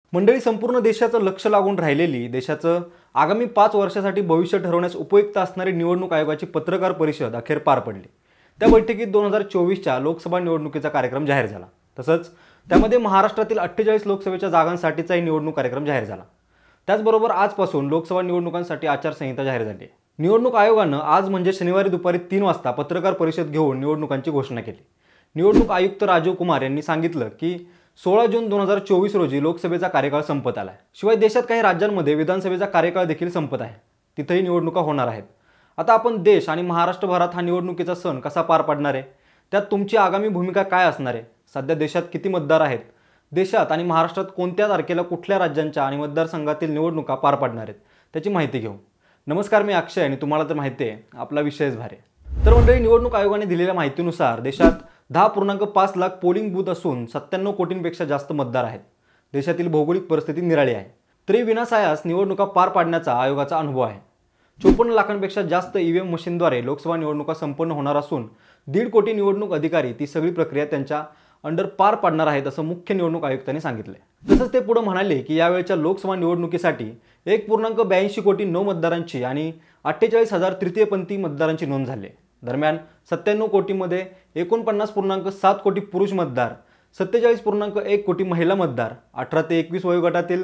मंडळी, संपूर्ण देशाचं लक्ष लागून राहिलेली, देशाचं आगामी 5 वर्षासाठी भविष्य ठरवण्यास उपयुक्त असणारी निवडणूक आयोगाची पत्रकार परिषद अखेर पार पडली। त्या बैठकीत 2024च्या लोकसभा निवडणुकीचा कार्यक्रम जाहीर झाला। तसंच त्यामध्ये महाराष्ट्रातील 48 लोकसभेच्या जागांसाठीचाही निवडणूक कार्यक्रम जाहीर झाला। त्याचबरोबर आजपासून लोकसभा निवडणुकांसाठी आचारसंहिता जाहीर झाली आहे। निवडणूक आयोगानं आज म्हणजे शनिवारी दुपारी 3 वाजता पत्रकार परिषद घेऊन निवडणुकांची घोषणा केली। निवडणूक आयुक्त राजीव कुमार यांनी सांगितलं की 16 जून 2024 रोजी लोकसभेचा कार्यकाळ संपत आलाय। शिवाय देशात काही राज्यांमध्ये विधानसभेचा कार्यकाळ देखील संपत आहे, तिथेही निवडणुका होणार आहेत। आता आपण देश आणि महाराष्ट्रभरात हा निवडणुकीचा सण कसा पार पाडणार आहे, त्यात तुमची आगामी भूमिका काय असणार आहे, सध्या देशात किती मतदार आहेत, देशात आणि महाराष्ट्रात कोणत्या तारखेला कुठल्या राज्यांच्या आणि मतदारसंघातील निवडणुका पार पडणार आहेत, त्याची माहिती घेऊ। नमस्कार, मी अक्षय आणि तुम्हाला तर माहिती आहे आपला विषयच भारी। तर मंडळी, निवडणूक आयोगाने दिलेल्या माहितीनुसार देशात 10.5 लाख पोलिंग बूथ असून 97 कोटींपेक्षा जास्त मतदार आहेत। देशातील भौगोलिक परिस्थिती निराळी आहे, तरी विनासायास निवडणुका पार पाडण्याचा आयोगाचा अनुभव आहे। 54 लाखांपेक्षा जास्त ईव्हीएम मशीनद्वारे लोकसभा निवडणुका संपन्न होणार असून 1.5 कोटी निवडणूक अधिकारी ती सगळी प्रक्रिया त्यांच्या अंडर पार पाडणार आहेत, असं मुख्य निवडणूक आयुक्तांनी सांगितले। तसंच ते पुढे म्हणाले की यावेळच्या लोकसभा निवडणुकीसाठी 1.82 कोटी नव मतदारांची आणि 48,000 तृतीयपंथी मतदारांची नोंद झाली। दरम्यान 97 कोटीमध्ये 49.7 कोटी पुरुष मतदार, 47.1 कोटी महिला मतदार, 18 ते 21 वयोगटातील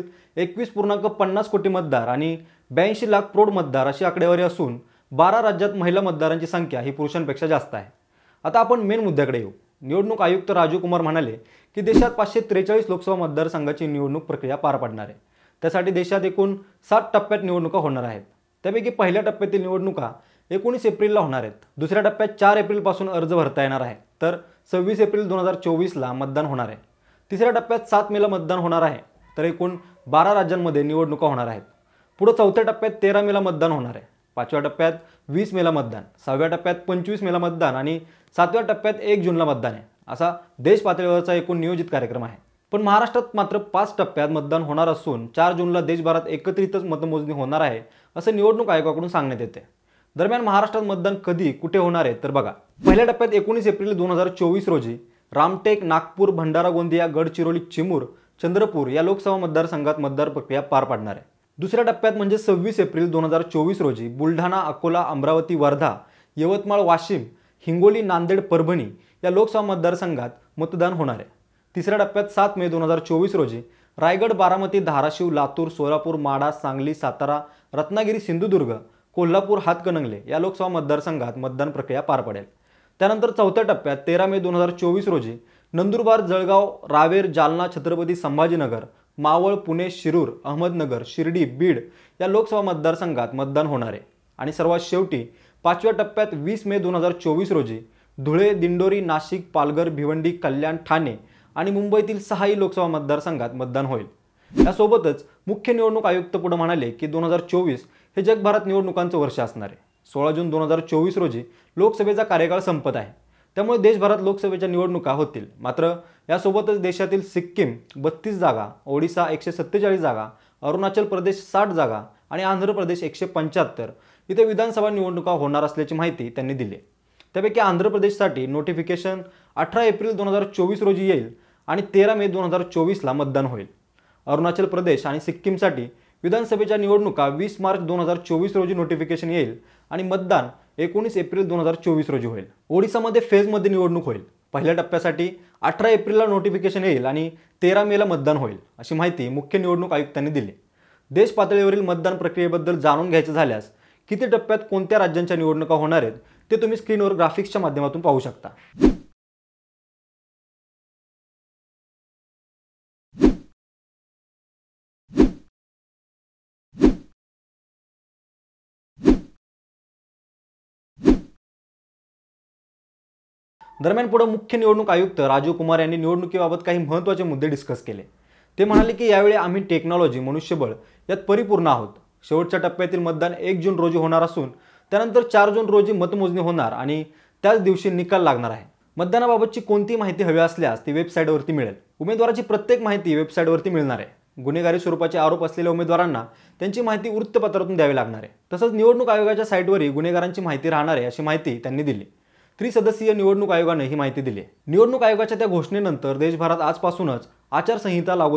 21.50 कोटी मतदार आणि 82 लाख प्रौढ मतदार अशी आकडेवारी असून 12 राज्यात महिला मतदारांची संख्या ही पुरुषांपेक्षा जास्त आहे। आता आपण मेन मुद्द्याकडे येऊ। निवडणूक आयुक्त राजीव कुमार म्हणाले की देशात 543 लोकसभा मतदारसंघाची निवडणूक प्रक्रिया पार पडणार आहे। त्यासाठी देशात एकूण 7 टप्प्यात निवडणुका होणार आहेत। त्यापैकी पहिल्या टप्प्यातील निवडणुका 19 एप्रिलला होणार आहेत। दुसऱ्या टप्प्यात 4 एप्रिलपासून अर्ज भरता येणार आहे, तर 26 एप्रिल 2024ला मतदान होणार आहे। तिसऱ्या टप्प्यात 7 मेला मतदान होणार आहे, तर एकूण 12 राज्यांमध्ये निवडणुका होणार आहेत। पुढे चौथ्या टप्प्यात 13 मेला मतदान होणार आहे। पाचव्या टप्प्यात 20 मेला मतदान, 6व्या टप्प्यात 25 मेला मतदान आणि 7व्या टप्प्यात 1 जूनला मतदान आहे। असा देश पातळीवरचा एकूण नियोजित कार्यक्रम आहे। पण महाराष्ट्रात मात्र 5 टप्प्यात मतदान होणार असून 4 जूनला देशभरात एकत्रितच मतमोजणी होणार आहे, असं निवडणूक आयोगाकडून सांगण्यात येते। दरम्यान महाराष्ट्रात मतदान कधी कुठे होणार आहे तर बघा, पहिल्या टप्प्यात 19 एप्रिल 2024 रोजी रामटेक, नागपूर, भंडारा, गोंदिया, गडचिरोली, चिमूर, चंद्रपूर या लोकसभा मतदारसंघात मतदार प्रक्रिया पार पाडणार आहे। दुसऱ्या टप्प्यात म्हणजे 26 एप्रिल 2024 रोजी बुलढाणा, अकोला, अमरावती, वर्धा, यवतमाळ, वाशिम, हिंगोली, नांदेड, परभणी या लोकसभा मतदारसंघात मतदान होणार आहे। तिसऱ्या टप्प्यात 7 मे 2024 रोजी रायगड, बारामती, धाराशिव, लातूर, सोलापूर, माढा, सांगली, सातारा, रत्नागिरी, सिंधुदुर्ग, कोल्हापूर, हातकणंगले या लोकसभा मतदारसंघात मतदान प्रक्रिया पार पडेल। त्यानंतर चौथ्या टप्प्यात 13 मे 2024 रोजी नंदुरबार, जळगाव, रावेर, जालना, छत्रपती संभाजीनगर, मावळ, पुणे, शिरूर, अहमदनगर, शिर्डी, बीड या लोकसभा मतदारसंघात मतदान होणार आहे। आणि सर्वात शेवटी 5व्या टप्प्यात 20 मे 2024 रोजी धुळे, दिंडोरी, नाशिक, पालघर, भिवंडी, कल्याण, ठाणे आणि मुंबईतील 6 लोकसभा मतदारसंघात मतदान होईल। यासोबतच मुख्य निवडणूक आयुक्त पुढे म्हणाले की 2024 हे जगभरात निवडणुकांचं वर्ष असणार आहे। 16 जून 2024 रोजी लोकसभेचा कार्यकाळ संपत आहे, त्यामुळे देशभरात लोकसभेच्या निवडणुका होतील। मात्र यासोबतच देशातील सिक्कीम 32 जागा, ओडिशा 147 जागा, अरुणाचल प्रदेश 60 जागा आणि आंध्र प्रदेश 175 इथे विधानसभा निवडणुका होणार असल्याची माहिती त्यांनी दिली। त्यापैकी आंध्र प्रदेशसाठी नोटिफिकेशन 18 एप्रिल 2024 रोजी येईल आणि 13 मे 2024ला मतदान होईल। अरुणाचल प्रदेश आणि सिक्कीमसाठी विधानसभेच्या निवडणुका 20 मार्च 2024 रोजी नोटिफिकेशन येईल आणि मतदान 19 एप्रिल 2024 रोजी होईल। ओडिशामध्ये फेजमध्ये निवडणूक होईल। पहिल्या टप्प्यासाठी 18 एप्रिलला नोटिफिकेशन येईल आणि 13 मेला मतदान होईल, अशी माहिती मुख्य निवडणूक आयुक्तांनी दिली। देश पातळीवरील मतदान प्रक्रियेबद्दल जाणून घ्यायचं झाल्यास किती टप्प्यात कोणत्या राज्यांच्या निवडणुका होणार आहेत ते तुम्ही स्क्रीनवर ग्राफिक्सच्या माध्यमातून पाहू शकता। दरम्यान पुढे मुख्य निवडणूक आयुक्त राजीव कुमार यांनी निवडणुकीबाबत काही महत्त्वाचे मुद्दे डिस्कस केले। ते म्हणाले की यावेळी आम्ही टेक्नॉलॉजी, मनुष्यबळ यात परिपूर्ण आहोत। शेवटच्या टप्प्यातील मतदान 1 जून रोजी होणार असून त्यानंतर 4 जून रोजी मतमोजणी होणार आणि त्याच दिवशी निकाल लागणार आहे। मतदानाबाबतची कोणती माहिती हवी असल्यास ती वेबसाईटवरती मिळेल। उमेदवाराची प्रत्येक माहिती वेबसाईटवरती मिळणार आहे। गुन्हेगारी स्वरूपाचे आरोप असलेल्या उमेदवारांना त्यांची माहिती वृत्तपत्रातून द्यावी लागणार आहे। तसंच निवडणूक आयोगाच्या साईटवरही गुन्हेगारांची माहिती राहणार आहे, अशी माहिती त्यांनी दिली। त्रिसदस्यीय निवडणूक आयोगाने ही माहिती दिली आहे। निवडणूक आयोगाच्या त्या घोषणेनंतर देशभरात आजपासूनच आचारसंहिता लागू झाली।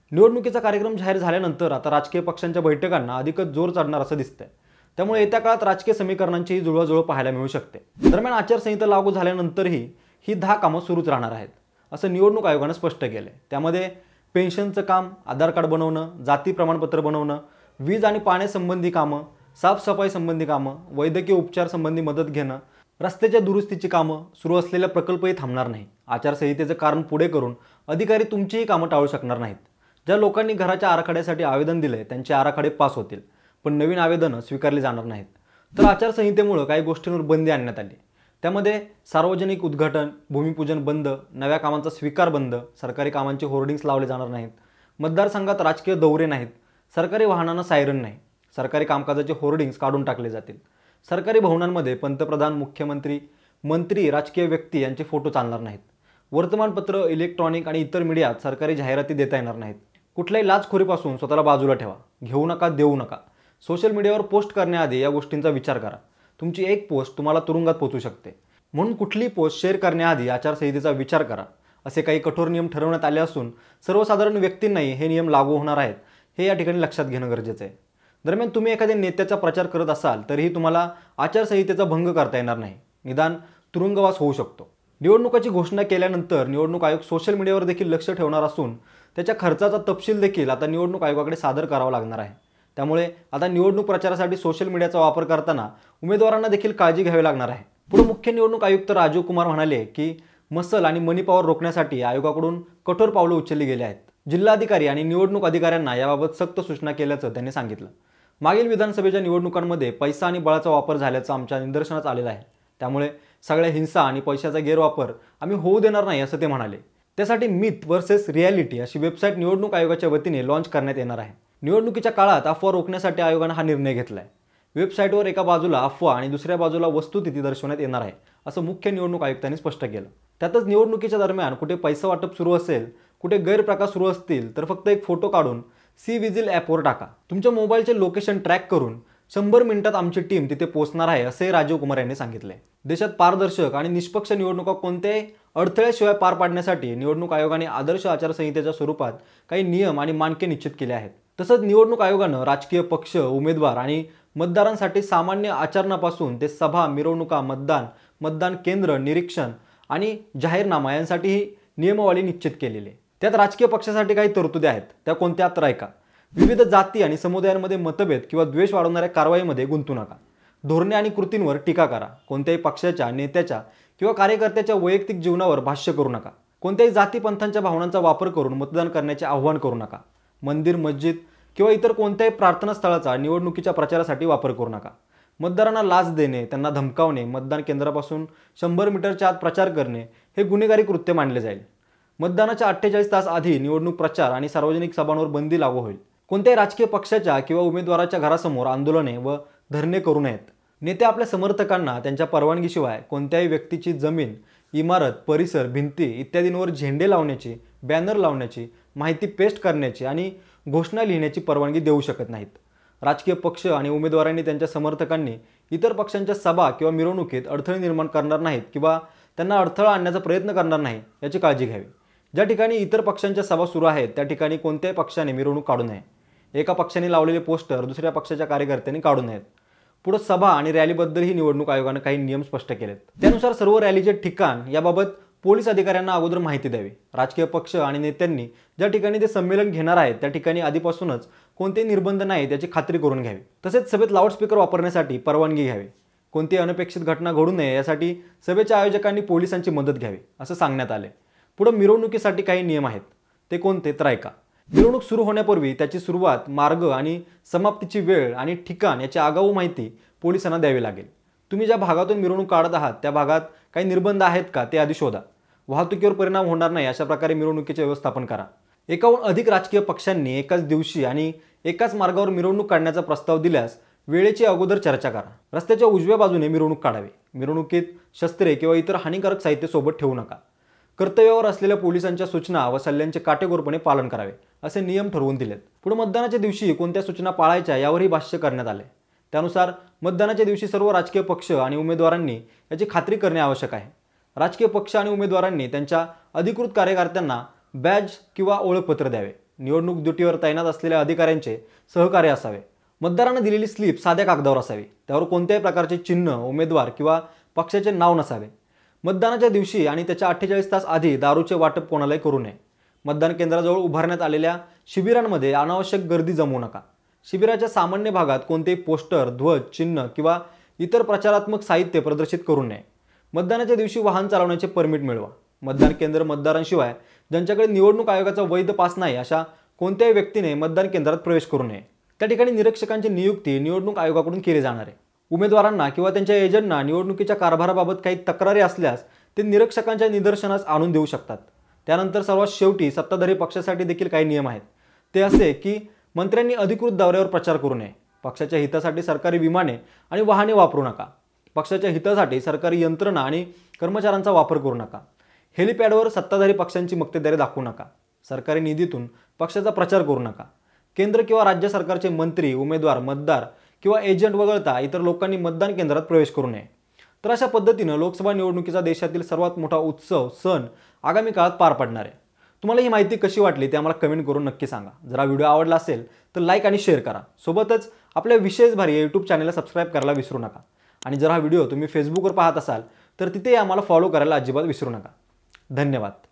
निवडणुकीचा कार्यक्रम जाहीर झाल्यानंतर आता राजकीय पक्षांच्या बैठकांना अधिकच जोर चढणार असं दिसतंय. त्यामुळे येत्या काळात राजकीय समीकरणांची जुळवाजुळव पाहायला मिळू शकते. दरम्यान आचारसंहिता लागू झाल्यानंतरही ही 10 कामं सुरूच राहणार आहेत असं निवडणूक आयोगानं स्पष्ट केलंय. त्यामध्ये पेन्शनचं काम, आधार कार्ड बनवणं, जाती प्रमाणपत्र बनवणं, वीज आणि पाण्यासंबंधी कामं, साफसफाई संबंधी कामं, वैद्यकीय उपचार संबंधी मदत घेणं, रस्त्याच्या दुरुस्तीची कामं, सुरू असलेल्या प्रकल्पही थांबणार नाही. आचारसंहितेचं कारण पुढे करून अधिकारी तुमचीही कामं टाळू शकणार नाहीत. ज्या लोकांनी घराच्या आराखड्यासाठी आवेदन दिले त्यांचे आराखडे पास होतील, पण नवीन आवेदनं स्वीकारली जाणार नाहीत. तर आचारसंहितेमुळे काही गोष्टींवर बंदी आणण्यात आली. त्यामध्ये सार्वजनिक उद्घाटन, भूमिपूजन बंद, नव्या कामांचा स्वीकार बंद, सरकारी कामांचे होर्डिंग्स लावले जाणार नाहीत, मतदारसंघात राजकीय दौरे नाहीत, सरकारी वाहनांना सायरन नाही, सरकारी कामकाजाचे होर्डिंग्स काढून टाकले जातील. सरकारी भवनांमध्ये पंतप्रधान, मुख्यमंत्री, मंत्री, राजकीय व्यक्ती यांचे फोटो चालणार नाहीत. वर्तमानपत्र, इलेक्ट्रॉनिक आणि इतर मीडियात सरकारी जाहिराती देता येणार नाहीत. कुठल्याही लाचखोरीपासून स्वतःला बाजूला ठेवा. घेऊ नका, देऊ नका. सोशल मीडियावर पोस्ट करण्याआधी या गोष्टींचा विचार करा. तुमची एक पोस्ट तुम्हाला तुरुंगात पोहोचू शकते. म्हणून कुठलीही पोस्ट शेअर करण्याआधी आचारसंहितेचा विचार करा. असे काही कठोर नियम ठरवण्यात आले असून सर्वसाधारण व्यक्तींनाही हे नियम लागू होणार आहेत हे या ठिकाणी लक्षात घेणं गरजेचं आहे. दरम्यान तुम्ही एखाद्या नेत्याचा प्रचार करत असाल तरीही तुम्हाला आचारसंहितेचा भंग करता येणार नाही. निदान तुरुंगवास होऊ शकतो. निवडणुकाची घोषणा केल्यानंतर निवडणूक आयोग सोशल मीडियावर देखील लक्ष ठेवणार असून त्याच्या खर्चाचा तपशील देखील आता निवडणूक आयोगाकडे सादर करावा लागणार आहे. त्यामुळे आता निवडणूक प्रचारासाठी सोशल मीडियाचा वापर करताना उमेदवारांना देखील काळजी घ्यावी लागणार आहे. पुढे मुख्य निवडणूक आयुक्त राजीव कुमार म्हणाले की मसल आणि मनी पॉवर रोखण्यासाठी आयोगाकडून कठोर पावलं उचलली गेली आहेत. जिल्हाधिकारी आणि निवडणूक अधिकाऱ्यांना याबाबत सक्त सूचना केल्याचं त्यांनी सांगितलं. मागील विधानसभेच्या निवडणुकांमध्ये पैसा आणि बळाचा वापर झाल्याचं आमच्या निदर्शनास आलेलं आहे. त्यामुळे सगळ्या हिंसा आणि पैशाचा गैरवापर आम्ही होऊ देणार नाही असं ते म्हणाले. त्यासाठी मिथ वर्सेस रियालिटी अशी वेबसाईट निवडणूक आयोगाच्या वतीने लॉन्च करण्यात येणार आहे. निवडणुकीच्या काळात अफवा रोखण्यासाठी आयोगानं हा निर्णय घेतला आहे. वेबसाईटवर एका बाजूला अफवा आणि दुसऱ्या बाजूला वस्तुस्थिती दर्शवण्यात येणार आहे असं मुख्य निवडणूक आयुक्तांनी स्पष्ट केलं. त्यातच निवडणुकीच्या दरम्यान कुठे पैसा वाटप सुरू असेल, कुठे गैरप्रकार सुरू असतील तर फक्त एक फोटो काढून सी विजिल ॲपवर टाका. तुमच्या मोबाईलचे लोकेशन ट्रॅक करून 100 मिनिटात आमची टीम तिथे पोहोचणार आहे असे राजीव कुमार यांनी सांगितले. देशात पारदर्शक आणि निष्पक्ष निवडणुका कोणत्याही अडथळ्याशिवाय पार पाडण्यासाठी निवडणूक आयोगाने आदर्श आचारसंहितेच्या स्वरूपात काही नियम आणि मानके निश्चित केले आहेत. तसंच निवडणूक आयोगानं राजकीय पक्ष, उमेदवार आणि मतदारांसाठी सामान्य आचरणापासून ते सभा, मिरवणुका, मतदान केंद्र, निरीक्षण आणि जाहीरनामा यांसाठीही नियमावली निश्चित केलेली आहे. त्यात राजकीय पक्षासाठी काही तरतुदी आहेत. त्या कोणत्या तर ऐका. विविध जाती आणि समुदायांमध्ये मतभेद किंवा द्वेष वाढवणाऱ्या कारवाईमध्ये गुंतू नका. धोरणे आणि कृतींवर टीका करा. कोणत्याही पक्षाच्या, नेत्याच्या किंवा कार्यकर्त्याच्या वैयक्तिक जीवनावर भाष्य करू नका. कोणत्याही जाती पंथांच्या भावनांचा वापर करून मतदान करण्याचे आव्हान करू नका. मंदिर, मस्जिद किंवा इतर कोणत्याही प्रार्थनास्थळाचा निवडणुकीच्या प्रचारासाठी वापर करू नका. मतदारांना लाच देणे, त्यांना धमकावणे, मतदान केंद्रापासून 100 मीटरच्या आत प्रचार करणे हे गुन्हेगारी कृत्य मानले जाईल. मतदानाच्या 48 तास आधी निवडणूक प्रचार आणि सार्वजनिक सभांवर बंदी लागू होईल. कोणत्याही राजकीय पक्षाच्या किंवा उमेदवाराच्या घरासमोर आंदोलने व धरणे करू नयेत. नेते आपल्या समर्थकांना त्यांच्या परवानगीशिवाय कोणत्याही व्यक्तीची जमीन, इमारत, परिसर, भिंती इत्यादींवर झेंडे लावण्याची, बॅनर लावण्याची, माहिती पेस्ट करण्याची आणि घोषणा लिहिण्याची परवानगी देऊ शकत नाहीत. राजकीय पक्ष आणि उमेदवारांनी त्यांच्या समर्थकांनी इतर पक्षांच्या सभा किंवा मिरवणुकीत अडथळे निर्माण करणार नाहीत किंवा त्यांना अडथळा आणण्याचा प्रयत्न करणार नाही याची काळजी घ्यावी. ज्या ठिकाणी इतर पक्षांच्या सभा सुरू आहेत त्या ठिकाणी कोणत्याही पक्षाने मिरवणूक काढू नये. एका पक्षाने लावलेले पोस्टर दुसऱ्या पक्षाच्या कार्यकर्त्यांनी काढू नयेत. पुढे सभा आणि रॅलीबद्दलही निवडणूक आयोगाने काही नियम स्पष्ट केलेत. त्यानुसार सर्व रॅलीचे ठिकाण याबाबत पोलीस अधिकाऱ्यांना अगोदर माहिती द्यावी. राजकीय पक्ष आणि नेत्यांनी ज्या ठिकाणी ते संमेलन घेणार आहेत त्या ठिकाणी आधीपासूनच कोणतेही निर्बंध नाहीत याची खात्री करून घ्यावी. तसेच सभेत लाऊडस्पीकर वापरण्यासाठी परवानगी घ्यावी. कोणतीही अनपेक्षित घटना घडू नये यासाठी सभेच्या आयोजकांनी पोलिसांची मदत घ्यावी असं सांगण्यात आले. पुढे मिरवणुकीसाठी काही नियम आहेत. ते कोणते तर ऐका. मिरवणूक सुरू होण्यापूर्वी त्याची सुरुवात, मार्ग आणि समाप्तीची वेळ आणि ठिकाण याची आगाऊ माहिती पोलिसांना द्यावी लागेल. तुम्ही ज्या भागातून मिरवणूक काढत आहात त्या भागात काही निर्बंध आहेत का ते आधी शोधा. वाहतुकीवर परिणाम होणार नाही अशा प्रकारे मिरवणुकीचे व्यवस्थापन करा. एकाहून अधिक राजकीय पक्षांनी एकाच दिवशी आणि एकाच मार्गावर मिरवणूक काढण्याचा प्रस्ताव दिल्यास वेळेची अगोदर चर्चा करा. रस्त्याच्या उजव्या बाजूने मिरवणूक काढावी. मिरवणुकीत शस्त्रे किंवा इतर हानिकारक साहित्य सोबत ठेवू नका. कर्तव्यावर असलेल्या पोलिसांच्या सूचना व सल्ल्यांचे काटेकोरपणे पालन करावे असे नियम ठरवून दिलेत. पुढे मतदानाच्या दिवशी कोणत्या सूचना पाळायच्या यावरही भाष्य करण्यात आले. त्यानुसार मतदानाच्या दिवशी सर्व राजकीय पक्ष आणि उमेदवारांनी याची खात्री करणे आवश्यक आहे. राजकीय पक्ष आणि उमेदवारांनी त्यांच्या अधिकृत कार्यकर्त्यांना बॅज किंवा ओळखपत्र द्यावे. निवडणूक ड्युटीवर तैनात असलेल्या अधिकाऱ्यांचे सहकार्य असावे. मतदारांना दिलेली स्लिप साध्या कागदावर असावी. त्यावर कोणत्याही प्रकारचे चिन्ह, उमेदवार किंवा पक्षाचे नाव नसावे. मतदानाच्या दिवशी आणि त्याच्या 48 तास आधी दारूचे वाटप कोणालाही करू नये. मतदान केंद्राजवळ उभारण्यात आलेल्या शिबिरांमध्ये अनावश्यक गर्दी जमवू नका. शिबिराच्या सामान्य भागात कोणतेही पोस्टर, ध्वज, चिन्ह किंवा इतर प्रचारात्मक साहित्य प्रदर्शित करू नये. मतदानाच्या दिवशी वाहन चालवण्याचे परमिट मिळवा. मतदान केंद्र मतदारांशिवाय ज्यांच्याकडे निवडणूक आयोगाचा वैध पास नाही अशा कोणत्याही व्यक्तीने मतदान केंद्रात प्रवेश करू नये. त्या ठिकाणी निरीक्षकांची नियुक्ती निवडणूक आयोगाकडून केली जाणार आहे. उमेदवारांना किंवा त्यांच्या एजंटना निवडणुकीच्या कारभाराबाबत काही तक्रारी असल्यास ते निरीक्षकांच्या निदर्शनास आणून देऊ शकतात. त्यानंतर सर्वात शेवटी सत्ताधारी पक्षासाठी देखील काही नियम आहेत. ते असे की मंत्र्यांनी अधिकृत दौऱ्यावर प्रचार करू नये. पक्षाच्या हितासाठी सरकारी विमाने आणि वाहने वापरू नका. पक्षाच्या हितासाठी सरकारी यंत्रणा आणि कर्मचाऱ्यांचा वापर करू नका. हेलिपॅडवर सत्ताधारी पक्षांची मक्तेदारी दाखवू नका. सरकारी निधीतून पक्षाचा प्रचार करू नका. केंद्र किंवा राज्य सरकारचे मंत्री, उमेदवार, मतदार किंवा एजंट वगळता इतर लोकांनी मतदान केंद्रात प्रवेश करू नये. तर अशा पद्धतीनं लोकसभा निवडणुकीचा देशातील सर्वात मोठा उत्सव, सण आगामी काळात पार पडणार आहे. तुम्हाला ही माहिती कशी वाटली ते आम्हाला कमेंट करून नक्की सांगा. जर हा व्हिडिओ आवडला असेल तर लाईक आणि शेअर करा. सोबतच आपल्या विशेष भारी या यूट्यूब चॅनलला सबस्क्राईब करायला विसरू नका. आणि जर हा व्हिडिओ तुम्ही फेसबुकवर पाहत असाल तर तिथे आम्हाला फॉलो करायला अजिबात विसरू नका. धन्यवाद.